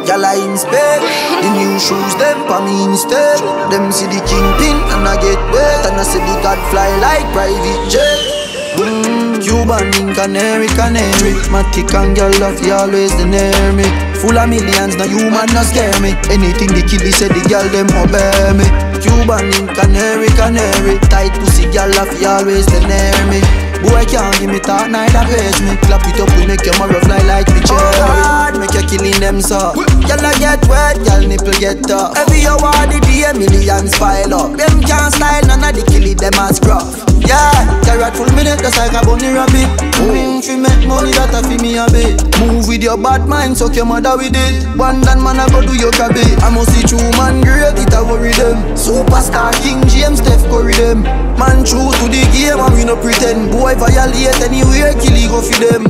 Gyal I inspect. The new shoes them pa me instead. Them see the kingpin and I get wet. And I see the god fly like private jet. Cuban in Canary, Canary. Matic and girl love you always the near me. Full of millions, no human no scare me. Anything the killie said the girl them obey me. Cuban in Canary, Canary. Tight pussy girl love you always the near me. Boy can't give me talk, neither page me. Clap it up, we make your mother fly like the cherry. Oh God, make you killing them so. Girl I get wet, girl nipple get tough. Every hour the day, millions pile up. Them can't style, none of the killie them as gruff. Yeah, carrot full minute, just like a bunny rabbit. Fi make money, that a fi me a bit. Move with your bad mind, suck your mother with it. One dan man a go do your cabby. I must see true man great, it a worry them. Superstar King James, Steph Curry them. Man true to the game and we no pretend. Boy violate anywhere, kill he go for them.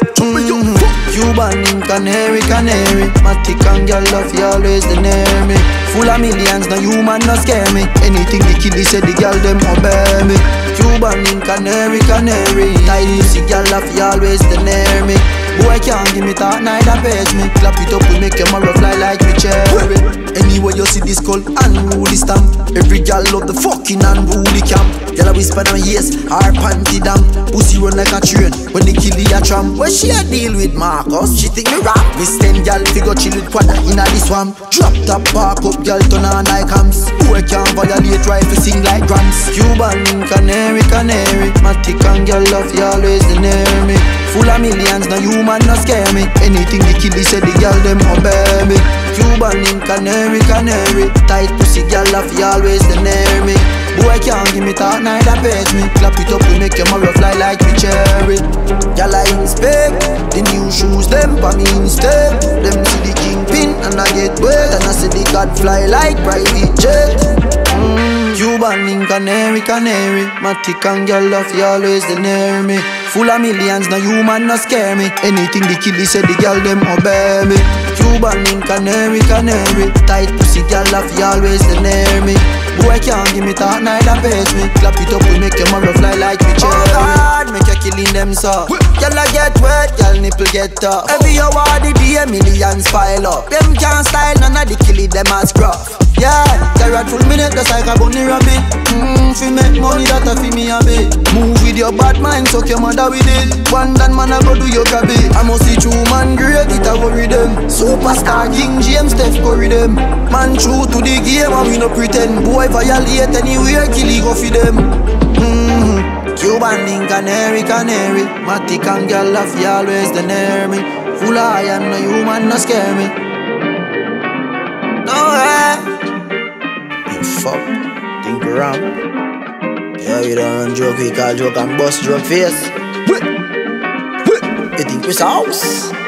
Cuban in Canary, Canary. Matic and girl love you always the near me. Full of millions, no human no scare me. Anything the killie said the girl them obey me. Cuban in Canary, Canary. Tight pussy girl love you always the near me. Boy can't give me talk, neither page me. Clap it up, we make your mother fly like the cherry. Anyway you see this skull unruly stamp. Every girl love the fucking unruly camp. Girl I whisper down yes, her panty damp. Pussy run like a train when the killie a tramp. Where she a deal with Markus, she think me rap. Me stand girl figure chill with quad inna the swamp. Drop top park up girl turn on like hams. Boy can't violate right fi sing like grants. Cuban in Canary, Canary. Matic and girl love you always the near me. Full of millions, no human no scare me. Anything the killie said the girl them obey me. Cuban in Canary, Canary. Tight pussy girl love you always the near me. Boy can't give me talk, neither page me. Clap it up, we make your mother fly like the cherry. Gyal I inspect. The new shoes them pa me instead. Them see the kingpin and I get wet. And I see the god fly like private jet. Cuban in Canary, Canary. Matic and girl love you always the near me. Full of millions, no human no scare me. Anything the killie said the girl them obey me. Cuban in Canary, Canary. Tight pussy girl love you always the near me. Boy can't give me talk, neither page me. Clap it up, we make your mother fly like the cherry. Oh God, make you killing them so. Girl I get wet, girl nipple get tough. Every hour the day, millions pile up. Them can't style, none of the killie them as gruff. Yeah, carrot full minute, just like a bunny rabbit. Fi make money, that a fi me a bit. Move with your bad mind, suck your mother with it. One dan man a go do your cabby. I must see true man great, it a worry them. Superstar King James, Steph Curry them. Man true to the game and we no pretend. Boy violate anywhere, kill he go for them. Cuban in Canary, Canary. Matic and girl love you always the near me. Full of iron, no human no scare me. No way. You fuck, think around. Yeah, you don't run joke, we call joke and bust joke face. You think we house?